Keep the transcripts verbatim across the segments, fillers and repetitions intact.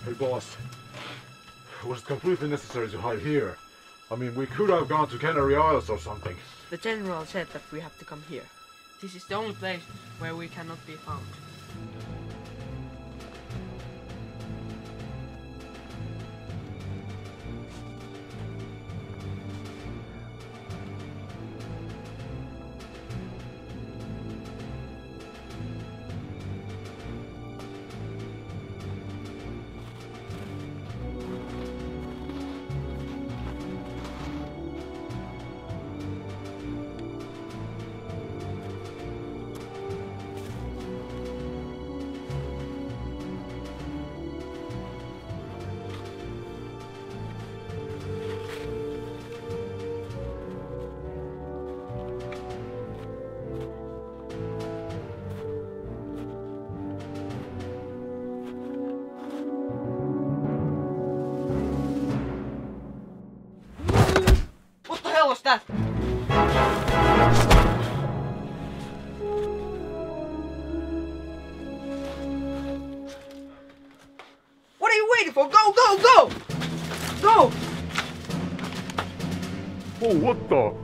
Hey boss, was it completely necessary to hide here? I mean, we could have gone to Canary Isles or something. The general said that we have to come here. This is the only place where we cannot be found. What was that? What are you waiting for? Go, go, go! Go! Oh, what the?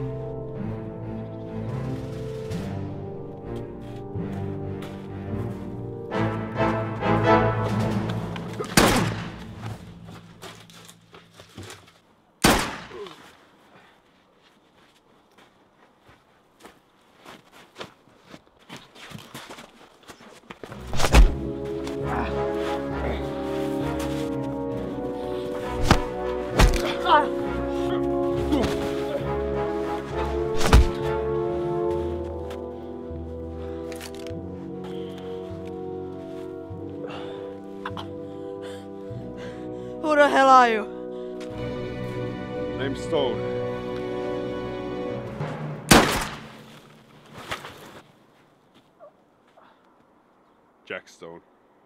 Who the hell are you? Name's Stone. Jack Stone.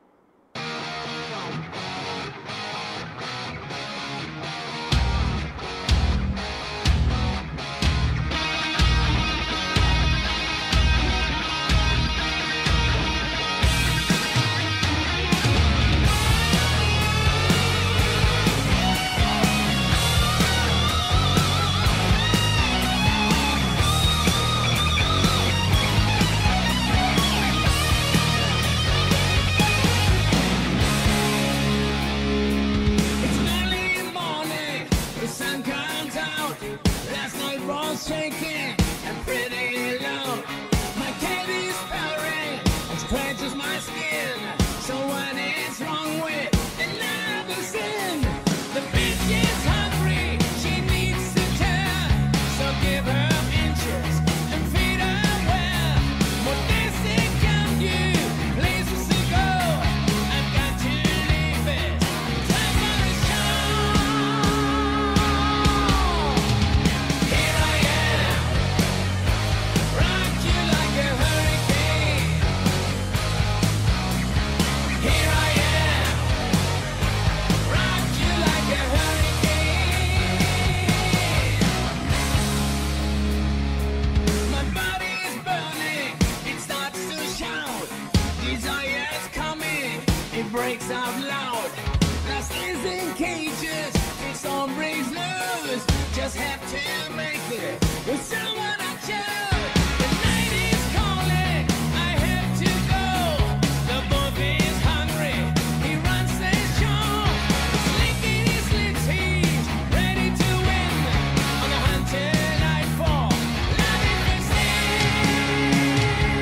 Shaking and pretty low. My cat is purring and scratches my skin. So what is wrong with another sin? The bitch is hungry, she needs to turn. So give her inches and feed her well. What does it come you? Places to go. I've got to leave it. Time for a show. Here I am. Rock you like a hurricane. Here I am. Rock you like a hurricane. My body is burning. It starts to shout. Desire's coming. It breaks out loud. Lost is in cages. It's on breaks loose. Just have to make it with someone I chose. The night is calling. I have to go. The boy is hungry. He runs the show. He's licking his lips. He's ready to win. On the hunt till nightfall. Love is the same.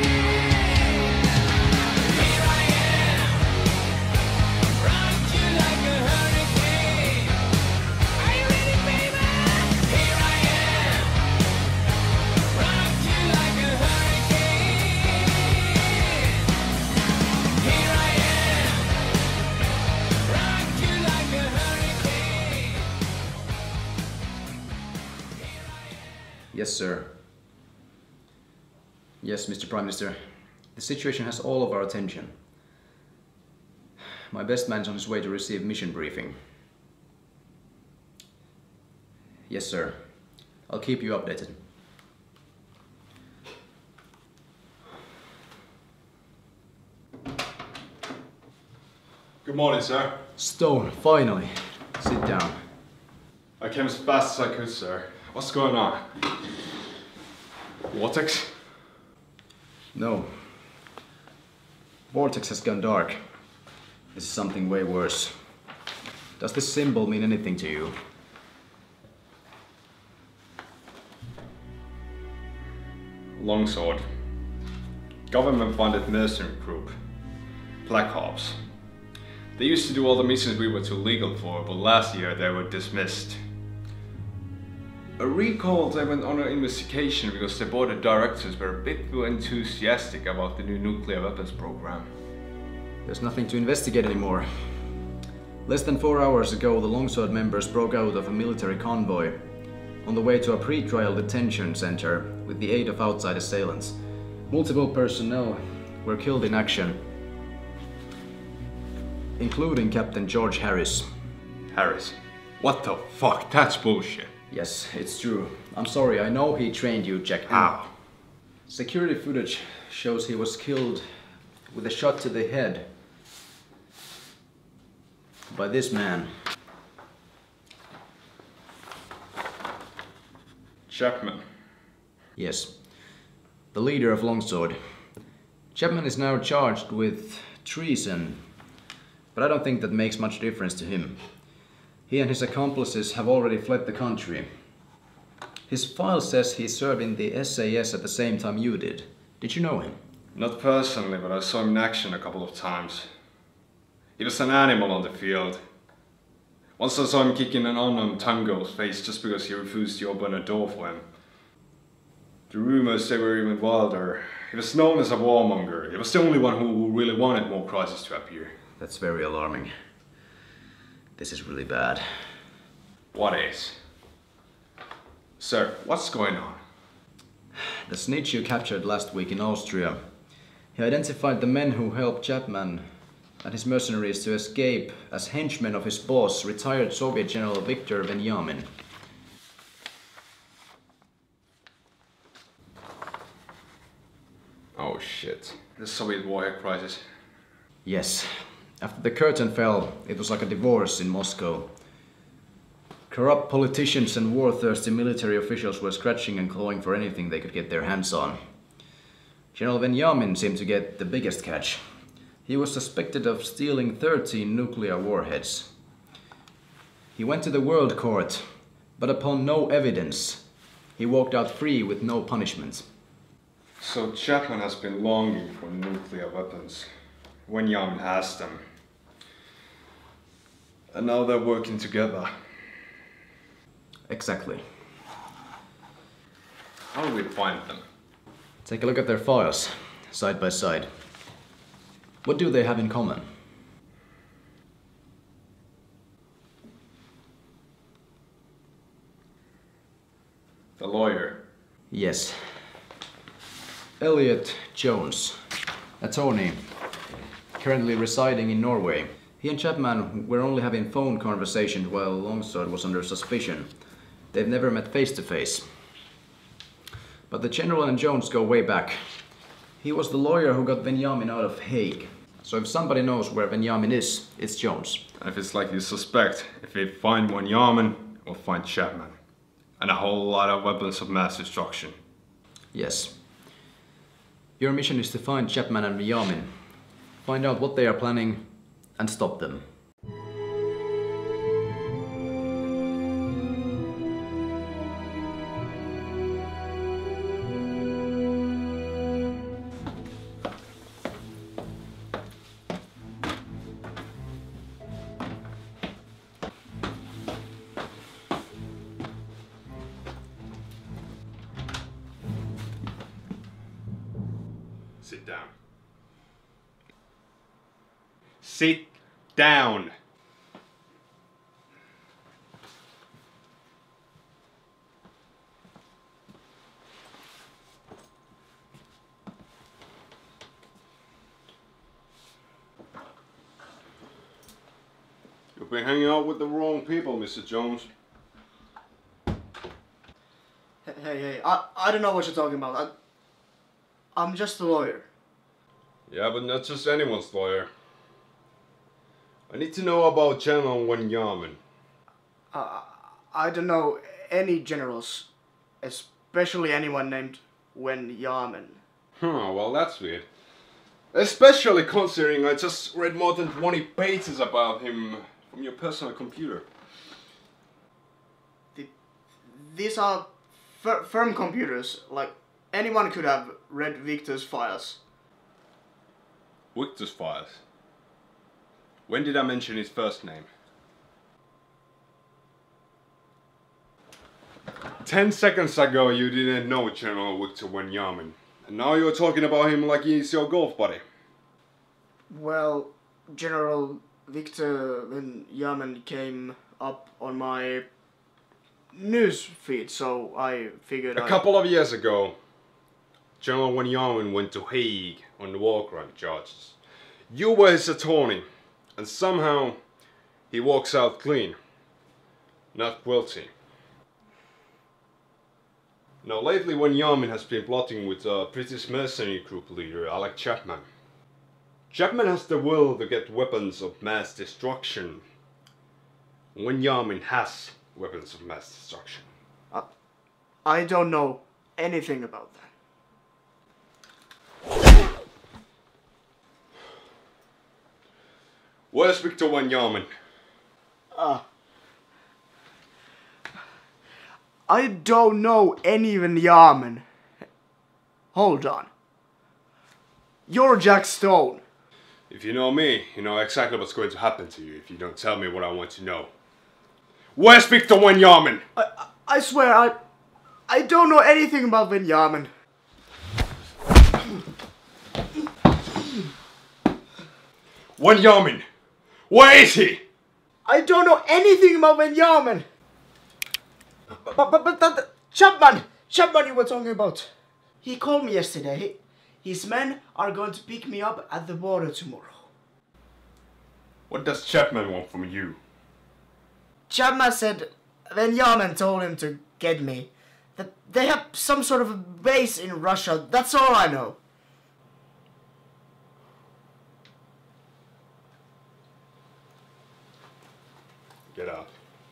Here I am. Rock you like a hurricane. Are you ready, baby? Here I am. Rock you like a hurricane. Here I am. Rock you like a hurricane. Yes, sir. Yes, Mister Prime Minister. The situation has all of our attention. My best man is on his way to receive mission briefing. Yes, sir. I'll keep you updated. Good morning, sir. Stone, finally. Sit down. I came as fast as I could, sir. What's going on? Vortex? No. Vortex has gone dark. This is something way worse. Does this symbol mean anything to you? Longsword. Government-funded mercenary group. Black Ops. They used to do all the missions we were too legal for, but last year they were dismissed. I recall they went on an investigation because the board of directors were a bit too enthusiastic about the new nuclear weapons program. There's nothing to investigate anymore. Less than four hours ago, the Longsword members broke out of a military convoy on the way to a pre-trial detention center with the aid of outside assailants. Multiple personnel were killed in action, including Captain George Harris. Harris? What the fuck? That's bullshit. Yes, it's true. I'm sorry, I know he trained you, Jack. How? Security footage shows he was killed with a shot to the head by this man. Chapman. Yes, the leader of Longsword. Chapman is now charged with treason, but I don't think that makes much difference to him. He and his accomplices have already fled the country. His file says he served in the S A S at the same time you did. Did you know him? Not personally, but I saw him in action a couple of times. He was an animal on the field. Once I saw him kicking an unarmed tango's face just because he refused to open a door for him. The rumors, they were even wilder. He was known as a warmonger. He was the only one who really wanted more crises to appear. That's very alarming. This is really bad. What is? Sir, what's going on? The snitch you captured last week in Austria. He identified the men who helped Chapman and his mercenaries to escape as henchmen of his boss, retired Soviet General Viktor Benjamin. Oh shit. The Soviet warhead crisis. Yes. After the curtain fell, it was like a divorce in Moscow. Corrupt politicians and war-thirsty military officials were scratching and clawing for anything they could get their hands on. General Benjamin seemed to get the biggest catch. He was suspected of stealing thirteen nuclear warheads. He went to the World Court, but upon no evidence, he walked out free with no punishment. So Chapman has been longing for nuclear weapons. Benjamin has them. And now they're working together. Exactly. How do we find them? Take a look at their files, side by side. What do they have in common? The lawyer. Yes. Elliot Jones, attorney, currently residing in Norway. He and Chapman were only having phone conversations while Longsword was under suspicion. They've never met face to face. But the General and Jones go way back. He was the lawyer who got Benjamin out of Hague. So if somebody knows where Benjamin is, it's Jones. And if it's like you suspect, if we find Benjamin, we'll find Chapman. And a whole lot of weapons of mass destruction. Yes. Your mission is to find Chapman and Benjamin, find out what they are planning, and stop them. Sit down. Sit down. You've been hanging out with the wrong people, Mister Jones. Hey, hey, hey, I, I don't know what you're talking about. I, I'm just a lawyer. Yeah, but not just anyone's lawyer. I need to know about General Wenyamin. Uh, I don't know any generals, especially anyone named Wenyamin. Huh, well that's weird. Especially considering I just read more than twenty pages about him from your personal computer. The, these are fir firm computers, like anyone could have read Victor's files. Victor's files? When did I mention his first name? Ten seconds ago you didn't know General Victor Wenyamin. And now you're talking about him like he's your golf buddy. Well, General Victor Wenyamin came up on my news feed, so I figured A I... couple of years ago, General Wenyamin went to Hague on war crime charges. You were his attorney, and somehow he walks out clean. Not guilty. Now lately Wenyamin has been plotting with a British mercenary group leader, Alec Chapman. Chapman has the will to get weapons of mass destruction. Wenyamin has weapons of mass destruction. Uh, I don't know anything about that. Where's Victor Wenyamin? Uh, I don't know any Wenyamin. Hold on. You're Jack Stone. If you know me, you know exactly what's going to happen to you if you don't tell me what I want to know. Where's Victor Wenyamin? I, I swear, I, I don't know anything about Wenyamin. Wenyamin! Where is he? I don't know anything about Wenyamin. But, but, but that, Chapman! Chapman you were talking about. He called me yesterday. His men are going to pick me up at the border tomorrow. What does Chapman want from you? Chapman said Wenyamin told him to get me. That they have some sort of a base in Russia. That's all I know. Get out.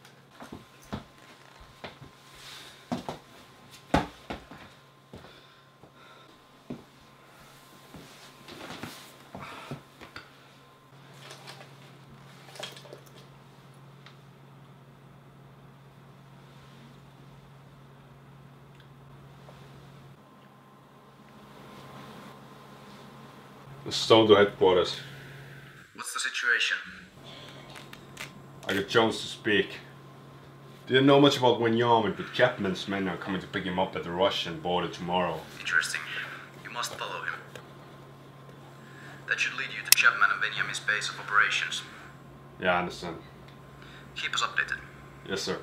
Stone to headquarters. What's the situation? I got Jones to speak. Didn't know much about Wenyamin, but Chapman's men are coming to pick him up at the Russian border tomorrow. Interesting. You must follow him. That should lead you to Chapman and Benjamin's base of operations. Yeah, I understand. Keep us updated. Yes, sir.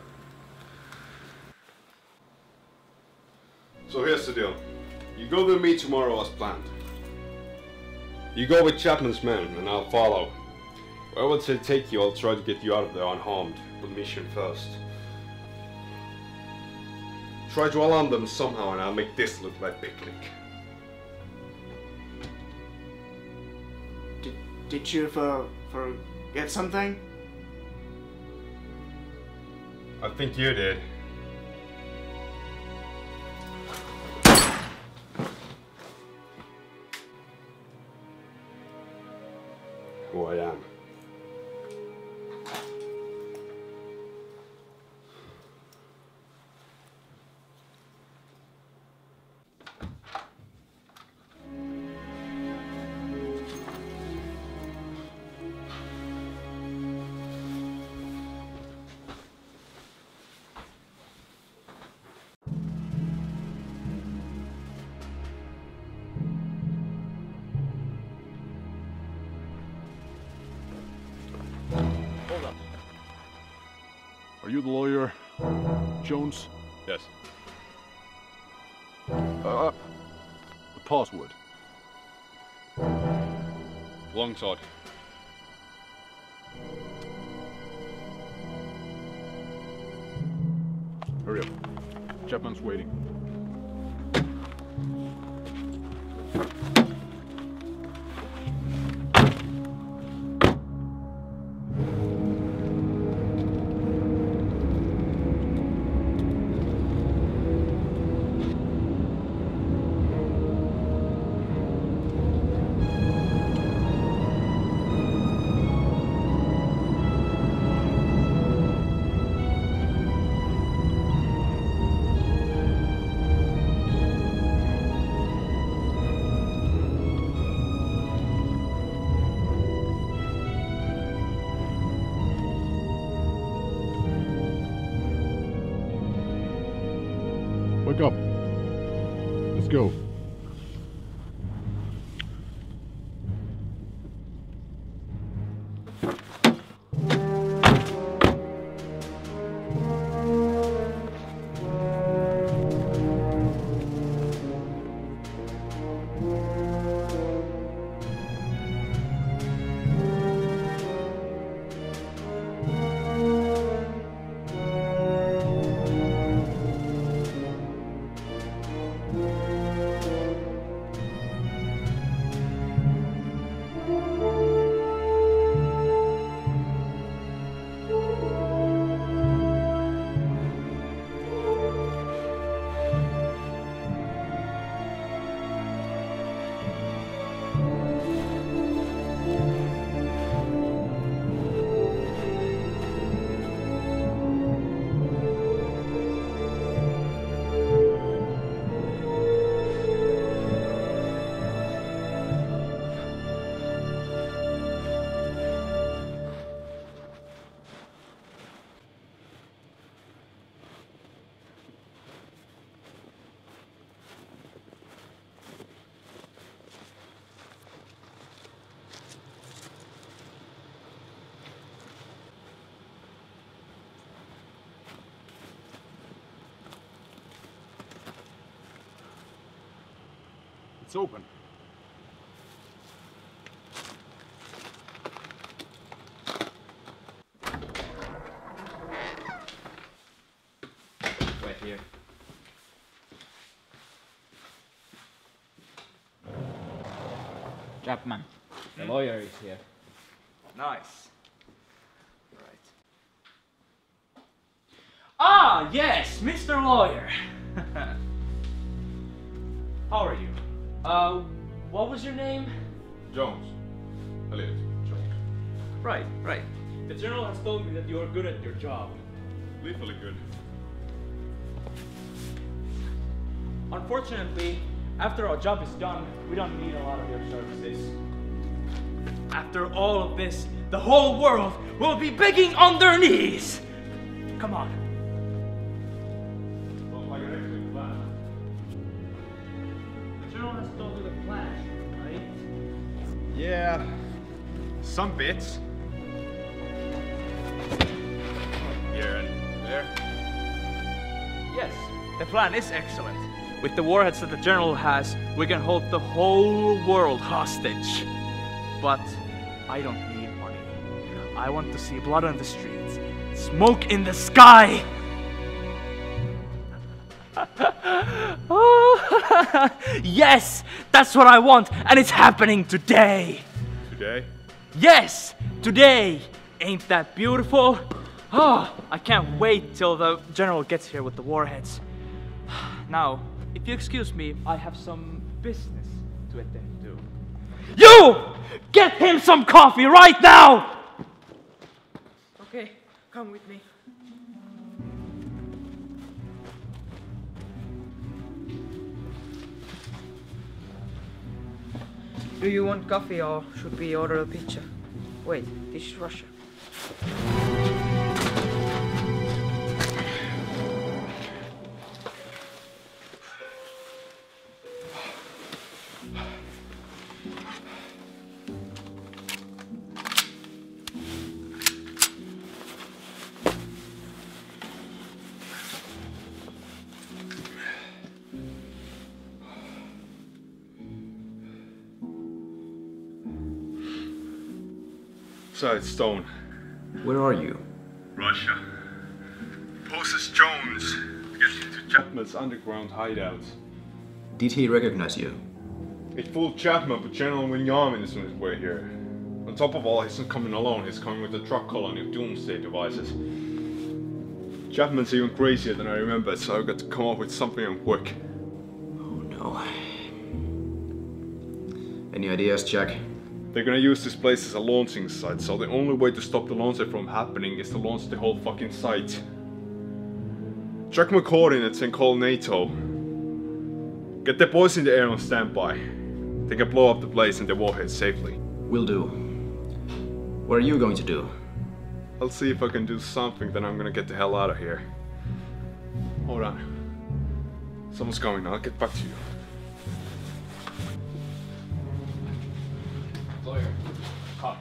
So here's the deal. You go with me tomorrow as planned. You go with Chapman's men and I'll follow. Wherever they take you, I'll try to get you out of there unharmed, but mission first. Try to alarm them somehow and I'll make this look like picnic. Did, did you for, forget something? I think you did. Who I am. Are you the lawyer, Jones? Yes. Uh, the password. Longsword. Hurry up. Chapman's waiting. go. It's open. Right here. Chapman, the lawyer is here. Nice. Right. Ah, yes, Mister Lawyer. How are you? Uh, what was your name? Jones. Elliot Jones. Right, right. The general has told me that you are good at your job. Lethally good. Unfortunately, after our job is done, we don't need a lot of your services. After all of this, the whole world will be begging on their knees. Come on. Sounds like an excellent plan. The general has told you the plan, right? Yeah. Some bits. Here and there. Yes, the plan is excellent. With the warheads that the general has, we can hold the whole world hostage. But I don't need money. I want to see blood on the streets, smoke in the sky. Oh, yes, that's what I want, and it's happening today. Today? Yes, today. Ain't that beautiful? Oh, I can't wait till the general gets here with the warheads. Now, if you excuse me, I have some business to attend to. You! Get him some coffee right now! Okay, come with me. Do you want coffee or should we order a pizza? Wait, this is Russia. Side Stone. Where are you? Russia. Poses Jones. Gets into Chapman's underground hideout. Did he recognize you? It fooled Chapman, but General Winyamin is on his way here. On top of all, he's not coming alone, he's coming with a truck colony of doomsday devices. Chapman's even crazier than I remembered, so I've got to come up with something and quick. Oh no. Any ideas, Jack? They're gonna use this place as a launching site, so the only way to stop the launcher from happening is to launch the whole fucking site. Track my coordinates and call NATO. Get the boys in the air on standby. They can blow up the place and the warhead safely. Will do. What are you going to do? I'll see if I can do something, then I'm gonna get the hell out of here. Hold on. Someone's coming, I'll get back to you. Lawyer, come.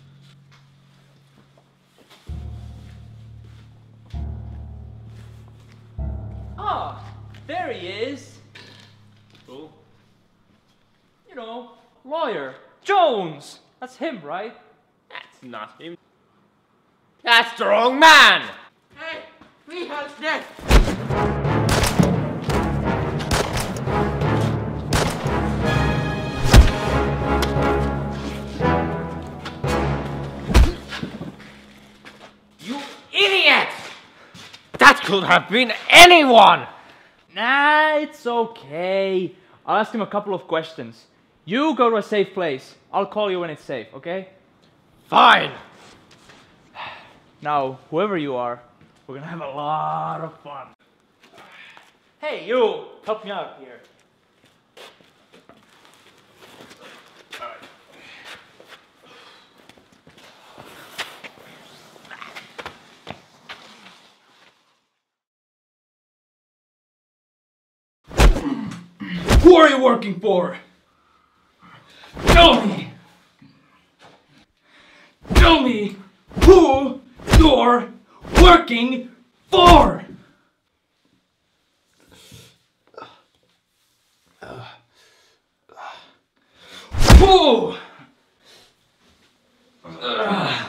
Ah, there he is. Who? You know, lawyer. Jones! That's him, right? That's not him. That's the wrong man! Hey, Mihal's dead. You idiot! That could have been anyone! Nah, it's okay. I'll ask him a couple of questions. You go to a safe place. I'll call you when it's safe, okay? Fine! Now, whoever you are, we're gonna have a lot of fun. Hey, you! Help me out here. Who are you working for? Tell me! Tell me who you're working for! Who? God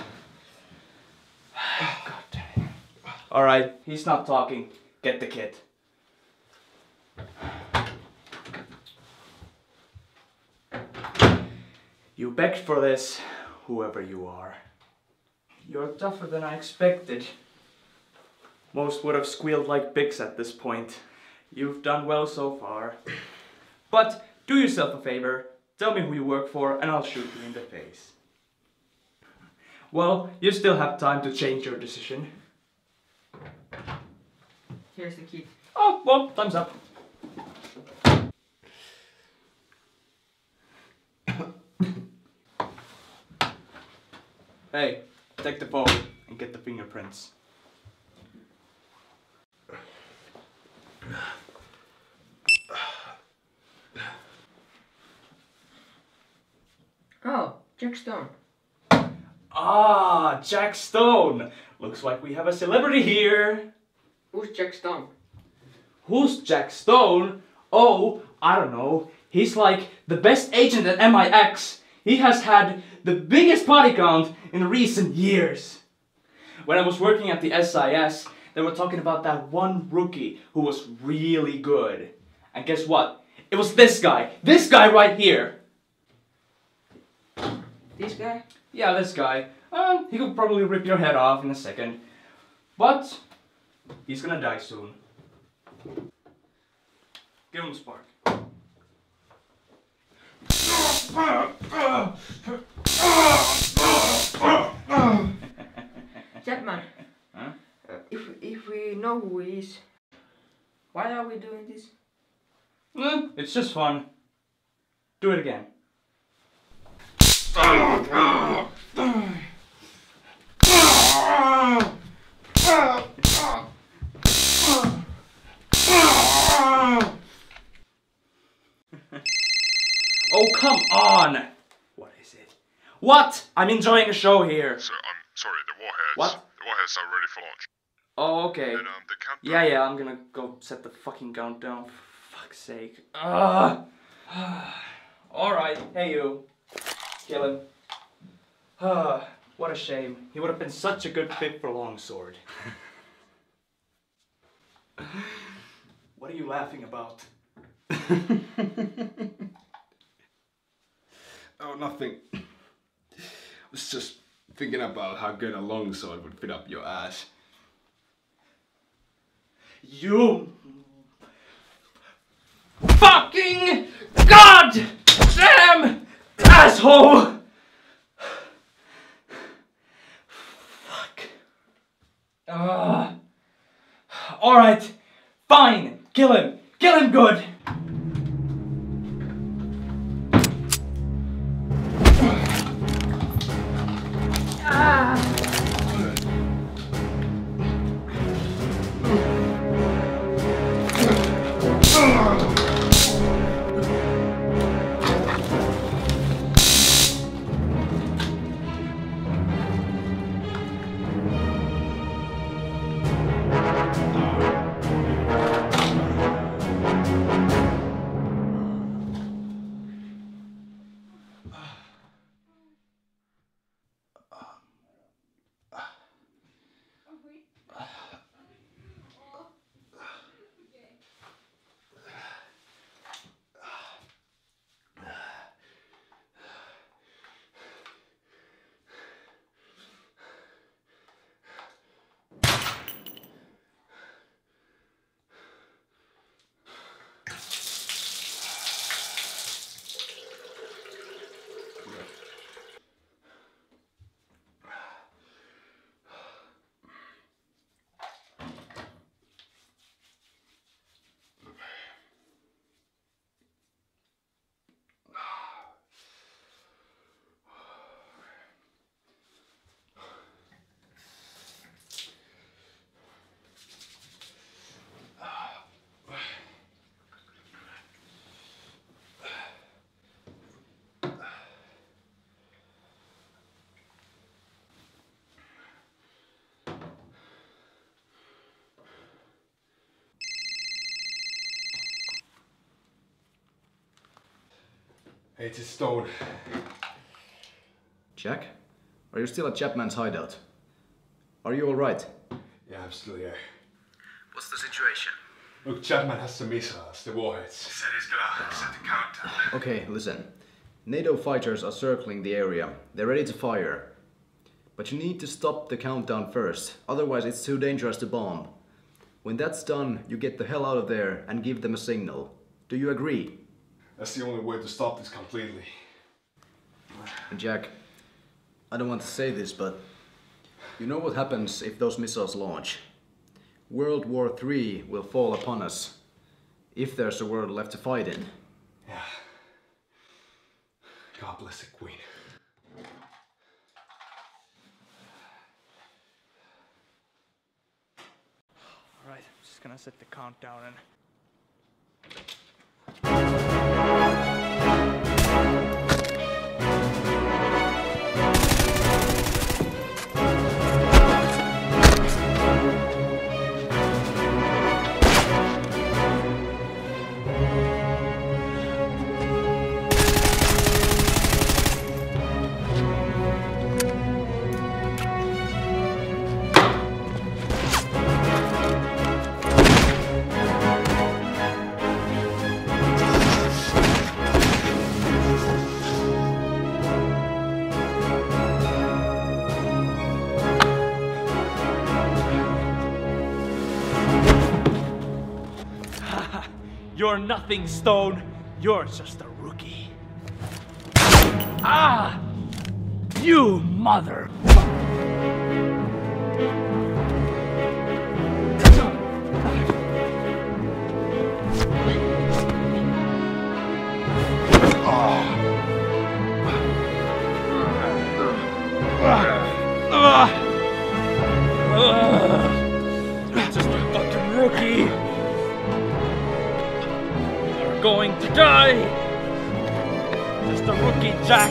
damn. Alright, he's not talking. Get the kit. You begged for this, whoever you are. You're tougher than I expected. Most would have squealed like pigs at this point. You've done well so far. But do yourself a favor, tell me who you work for and I'll shoot you in the face. Well, you still have time to change your decision. Here's the key. Oh, well, time's up. Hey, take the phone and get the fingerprints. Oh, Jack Stone. Ah, Jack Stone! Looks like we have a celebrity here. Who's Jack Stone? Who's Jack Stone? Oh, I don't know. He's like the best agent at M I X. He has had the biggest body count in recent years. When I was working at the S I S, they were talking about that one rookie who was really good. And guess what? It was this guy. This guy right here. This guy? Yeah, this guy. Um, he could probably rip your head off in a second. But he's gonna die soon. Give him a spark. Chapman. Huh? Uh, if if we know who he is, why are we doing this? Eh, it's just fun. Do it again. Oh, come on! What is it? What? I'm enjoying a show here. So, I'm sorry, the warheads. What? The warheads are ready for launch. Oh, okay. And, um, the countdown. Yeah, yeah, I'm gonna go set the fucking countdown. For fuck's sake. Ugh. Alright, hey you. Kill him. Ah, what a shame. He would have been such a good fit for Longsword. What are you laughing about? Oh, nothing. I was just thinking about how good a longsword would fit up your ass. You fucking goddamn asshole! Fuck. Uh, Alright, fine. Kill him. Kill him good. Hey, it's Stone. Jack? Are you still at Chapman's hideout? Are you alright? Yeah, I'm still here. What's the situation? Look, Chapman has some missiles, the warheads. He said he's gonna set the countdown. Okay, listen. NATO fighters are circling the area. They're ready to fire. But you need to stop the countdown first, otherwise it's too dangerous to bomb. When that's done, you get the hell out of there and give them a signal. Do you agree? That's the only way to stop this completely. And Jack, I don't want to say this, but you know what happens if those missiles launch? World War Three will fall upon us, if there's a world left to fight in. Yeah. God bless the Queen. Alright, I'm just gonna set the countdown and... You're nothing, Stone. You're just a rookie. Ah! You mother... Just a fucking rookie. You're going to die. Just a rookie, Jack.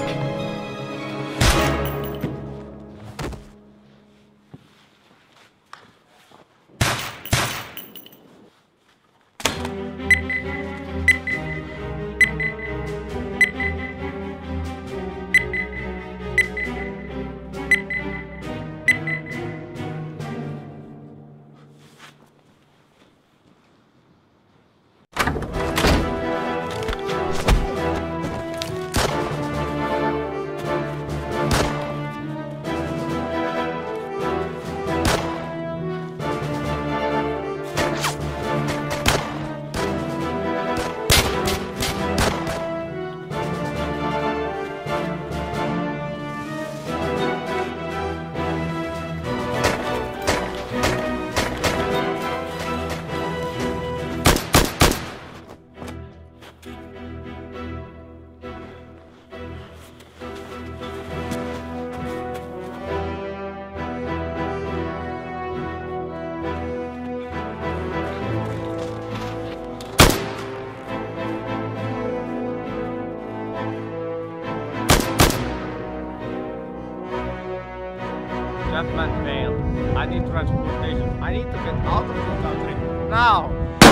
Chapman failed. I need transportation. I need to get out of the country. Now!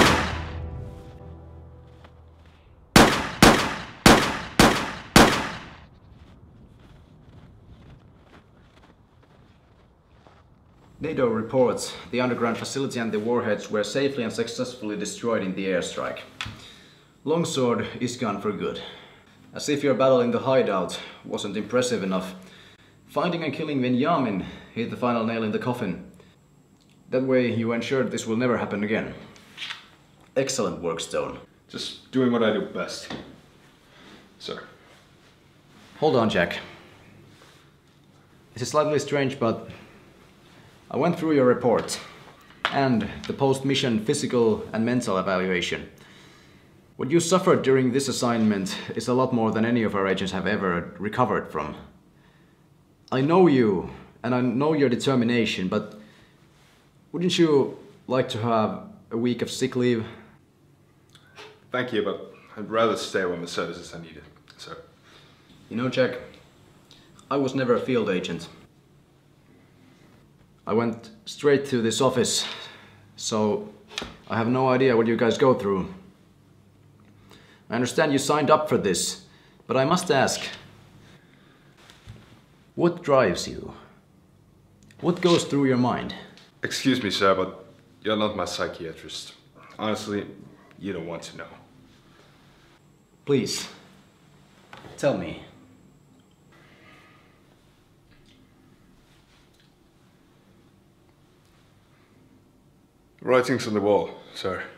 NATO reports the underground facility and the warheads were safely and successfully destroyed in the airstrike. Longsword is gone for good. As if your battle in the hideout wasn't impressive enough, finding and killing Benjamin hit the final nail in the coffin. That way you ensured this will never happen again. Excellent work, Stone. Just doing what I do best, sir. Hold on, Jack. This is slightly strange, but I went through your report and the post-mission physical and mental evaluation. What you suffered during this assignment is a lot more than any of our agents have ever recovered from. I know you, and I know your determination, but wouldn't you like to have a week of sick leave? Thank you, but I'd rather stay when the services are needed, sir. You know, Jack, I was never a field agent. I went straight to this office, so I have no idea what you guys go through. I understand you signed up for this, But I must ask, what drives you? What goes through your mind? Excuse me, sir, but you're not my psychiatrist. Honestly, you don't want to know. Please, tell me. Writings on the wall, sir.